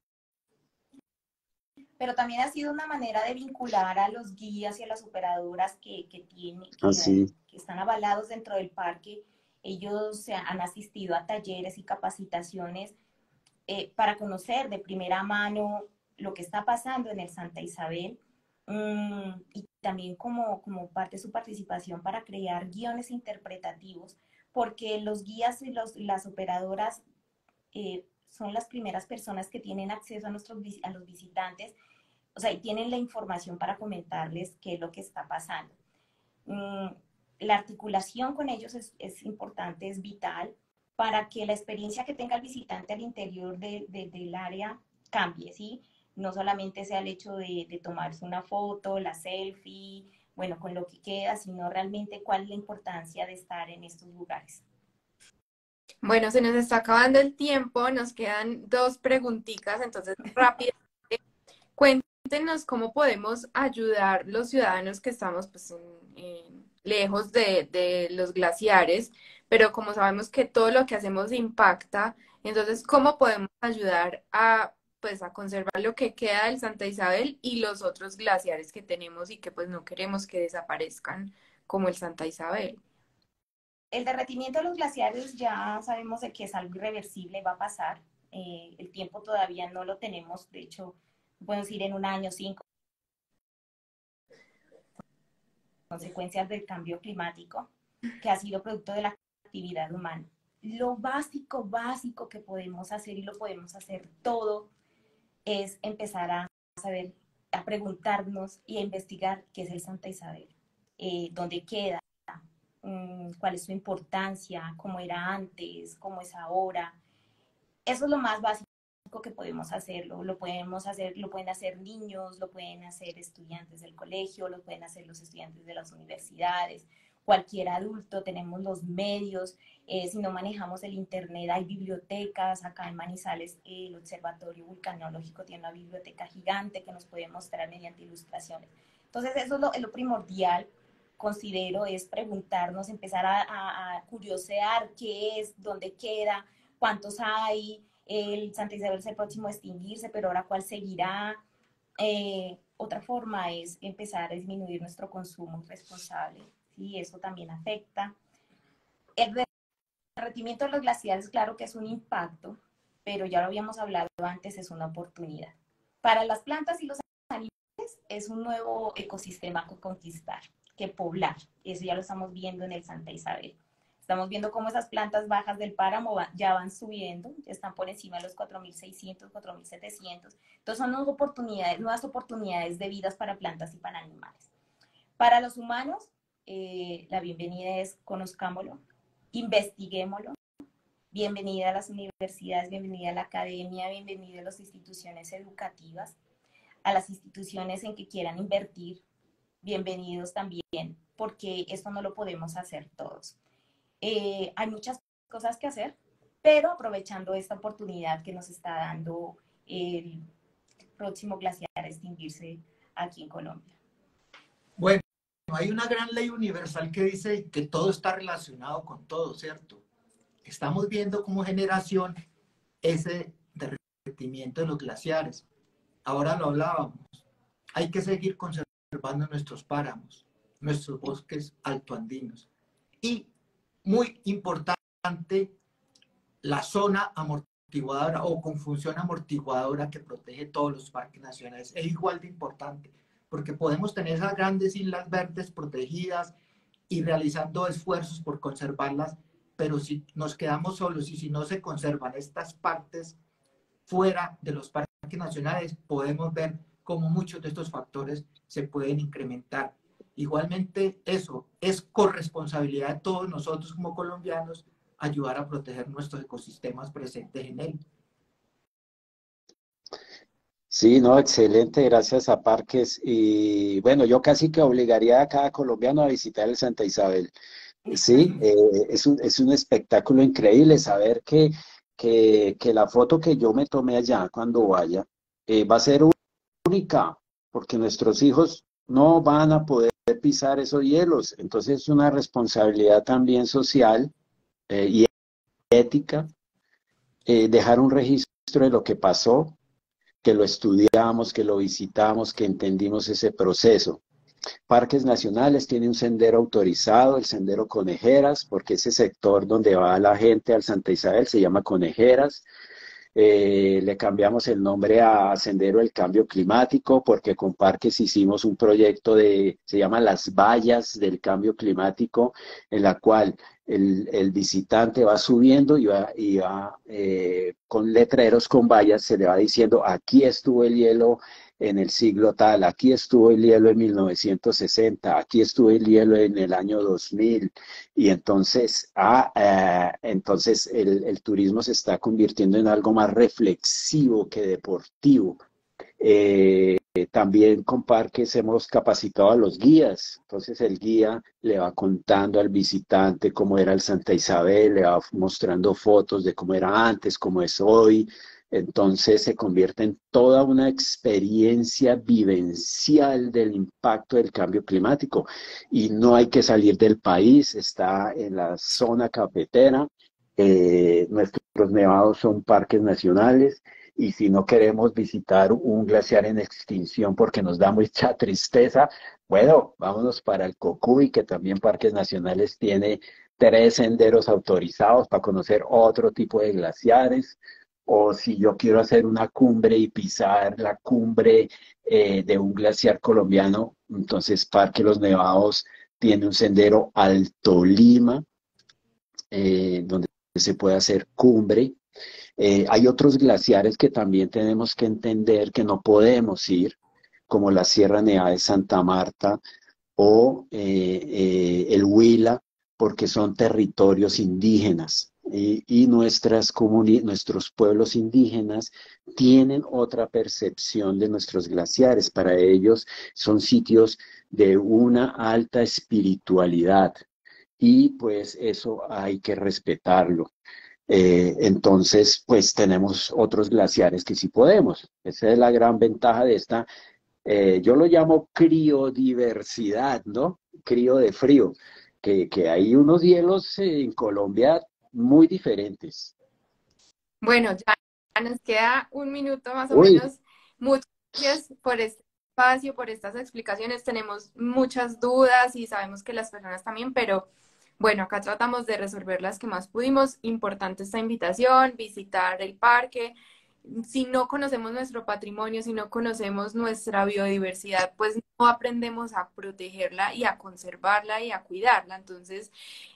Pero también ha sido una manera de vincular a los guías y a las operadoras Así. que están avalados dentro del parque. Ellos han asistido a talleres y capacitaciones para conocer de primera mano lo que está pasando en el Santa Isabel, y también como parte de su participación para crear guiones interpretativos, porque los guías y las operadoras son las primeras personas que tienen acceso a los visitantes, o sea, y tienen la información para comentarles qué es lo que está pasando. La articulación con ellos es importante, es vital para que la experiencia que tenga el visitante al interior del área cambie, ¿sí? No solamente sea el hecho de tomarse una foto, la selfie, bueno, con lo que queda, sino realmente cuál es la importancia de estar en estos lugares. Bueno, se nos está acabando el tiempo, nos quedan dos preguntitas, entonces rápido. Cuéntenos cómo podemos ayudar los ciudadanos que estamos pues, lejos de los glaciares, pero como sabemos que todo lo que hacemos impacta, entonces, ¿cómo podemos ayudar a, pues, a conservar lo que queda del Santa Isabel y los otros glaciares que tenemos y que pues no queremos que desaparezcan como el Santa Isabel? El derretimiento de los glaciares ya sabemos de que es algo irreversible, va a pasar. El tiempo todavía no lo tenemos, de hecho, podemos ir en un año, 5, consecuencias del cambio climático, que ha sido producto de la actividad humana. Lo básico que podemos hacer, y lo podemos hacer todo, es empezar a saber, a preguntarnos y a investigar qué es el Santa Isabel, dónde queda, cuál es su importancia, cómo era antes, cómo es ahora. Eso es lo más básico que podemos hacerlo. Lo podemos hacer, lo pueden hacer niños, lo pueden hacer estudiantes del colegio, lo pueden hacer los estudiantes de las universidades, cualquier adulto, tenemos los medios. Si no manejamos el internet, hay bibliotecas. Acá en Manizales, el Observatorio Vulcanológico tiene una biblioteca gigante que nos puede mostrar mediante ilustraciones. Entonces, eso es lo primordial, considero, es preguntarnos, empezar a curiosear qué es, dónde queda, cuántos hay. El Santa Isabel es el próximo a extinguirse, pero ahora cuál seguirá. Otra forma es empezar a disminuir nuestro consumo responsable, ¿sí? Eso también afecta. El derretimiento de los glaciares, claro que es un impacto, pero ya lo habíamos hablado antes, es una oportunidad. Para las plantas y los animales es un nuevo ecosistema que conquistar, que poblar. Eso ya lo estamos viendo en el Santa Isabel. Estamos viendo cómo esas plantas bajas del páramo ya van subiendo, ya están por encima de los 4.600, 4.700. Entonces son nuevas oportunidades de vidas para plantas y para animales. Para los humanos, la bienvenida es conozcámoslo, investiguémoslo. Bienvenida a las universidades, bienvenida a la academia, bienvenida a las instituciones educativas, a las instituciones en que quieran invertir, bienvenidos también, porque esto no lo podemos hacer todos. Hay muchas cosas que hacer, pero aprovechando esta oportunidad que nos está dando el próximo glaciar a extinguirse aquí en Colombia. Bueno, hay una gran ley universal que dice que todo está relacionado con todo, ¿cierto? Estamos viendo como generación ese derretimiento de los glaciares. Ahora lo hablábamos. Hay que seguir conservando nuestros páramos, nuestros bosques altoandinos. Y muy importante, la zona amortiguadora o con función amortiguadora que protege todos los parques nacionales. Es igual de importante, porque podemos tener esas grandes islas verdes protegidas y realizando esfuerzos por conservarlas, pero si nos quedamos solos y si no se conservan estas partes fuera de los parques nacionales, podemos ver cómo muchos de estos factores se pueden incrementar. Igualmente, eso es corresponsabilidad de todos nosotros como colombianos ayudar a proteger nuestros ecosistemas presentes en él. Sí, no, excelente, gracias a Parques. Y bueno, yo casi que obligaría a cada colombiano a visitar el Santa Isabel. Sí, es un espectáculo increíble saber que la foto que yo me tomé allá cuando vaya va a ser única, porque nuestros hijos no van a poder pisar esos hielos. Entonces es una responsabilidad también social y ética dejar un registro de lo que pasó, que lo estudiamos, que lo visitamos, que entendimos ese proceso. Parques Nacionales tiene un sendero autorizado, el sendero Conejeras, porque ese sector donde va la gente al Santa Isabel se llama Conejeras. Le cambiamos el nombre a Sendero del Cambio Climático porque con Parques hicimos un proyecto se llama Las Vallas del Cambio Climático, en la cual el visitante va subiendo y va con letreros con vallas, se le va diciendo aquí estuvo el hielo en el siglo tal, aquí estuvo el hielo en 1960, aquí estuvo el hielo en el año 2000, y entonces, entonces el turismo se está convirtiendo en algo más reflexivo que deportivo. También con Parques hemos capacitado a los guías, entonces el guía le va contando al visitante cómo era el Santa Isabel, le va mostrando fotos de cómo era antes, cómo es hoy, Entonces se convierte en toda una experiencia vivencial del impacto del cambio climático. Y no hay que salir del país, está en la zona cafetera. Nuestros nevados son parques nacionales. Y si no queremos visitar un glaciar en extinción porque nos da mucha tristeza, bueno, vámonos para el Cocuy, que también Parques Nacionales tiene 3 senderos autorizados para conocer otro tipo de glaciares. O si yo quiero hacer una cumbre y pisar la cumbre de un glaciar colombiano, entonces Parque Los Nevados tiene un sendero Alto Lima, donde se puede hacer cumbre. Hay otros glaciares que también tenemos que entender que no podemos ir, como la Sierra Nevada de Santa Marta o el Huila, porque son territorios indígenas. Y nuestros pueblos indígenas tienen otra percepción de nuestros glaciares. Para ellos son sitios de una alta espiritualidad y pues eso hay que respetarlo. Entonces, pues tenemos otros glaciares que sí podemos. Esa es la gran ventaja de esta, yo lo llamo criodiversidad, ¿no? Crío de frío, que hay unos hielos en Colombia muy diferentes. Bueno, ya nos queda un minuto más o Uy, menos. Muchas gracias por este espacio, por estas explicaciones. Tenemos muchas dudas y sabemos que las personas también, pero bueno, acá tratamos de resolver las que más pudimos. Importante esta invitación, visitar el parque. Si no conocemos nuestro patrimonio, si no conocemos nuestra biodiversidad, pues no aprendemos a protegerla y a conservarla y a cuidarla. Entonces,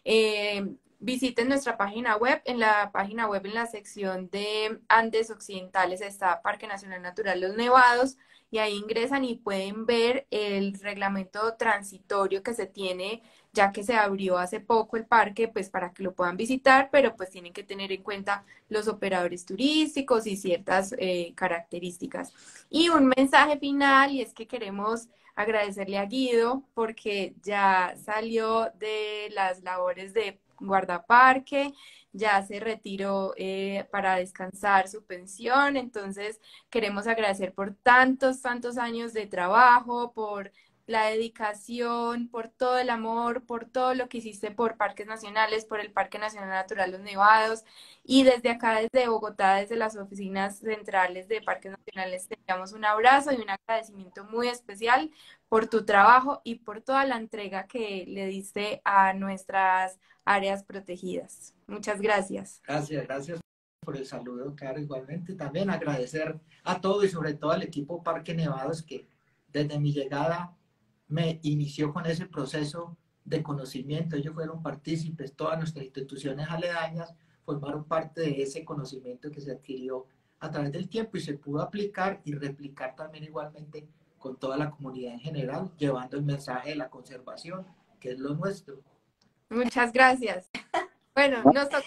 visiten nuestra página web. En la página web, en la sección de Andes Occidentales, está Parque Nacional Natural Los Nevados, y ahí ingresan y pueden ver el reglamento transitorio que se tiene, ya que se abrió hace poco el parque, pues para que lo puedan visitar, pero pues tienen que tener en cuenta los operadores turísticos y ciertas características. Y un mensaje final, y es que queremos agradecerle a Guido porque ya salió de las labores de guardaparque, ya se retiró para descansar su pensión. Entonces queremos agradecer por tantos años de trabajo, por la dedicación, por todo el amor, por todo lo que hiciste por Parques Nacionales, por el Parque Nacional Natural Los Nevados. Y desde acá, desde Bogotá, desde las oficinas centrales de Parques Nacionales, te damos un abrazo y un agradecimiento muy especial por tu trabajo y por toda la entrega que le diste a nuestras áreas protegidas. Muchas gracias. Gracias por el saludo, Caro. Igualmente, también agradecer a todo y sobre todo al equipo Parque Nevados que desde mi llegada me inició con ese proceso de conocimiento. Ellos fueron partícipes, todas nuestras instituciones aledañas formaron parte de ese conocimiento que se adquirió a través del tiempo y se pudo aplicar y replicar también igualmente con toda la comunidad en general, llevando el mensaje de la conservación, que es lo nuestro. Muchas gracias. Bueno,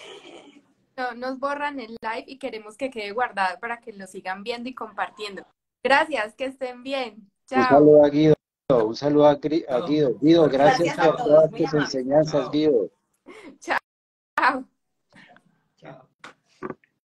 nos borran el live y queremos que quede guardado para que lo sigan viendo y compartiendo. Gracias, que estén bien. un Chao. saludo a Guido, un saludo a Guido. Guido, gracias Gracias a por todos, todas muy tus amables. enseñanzas, Chao. Guido. Chao.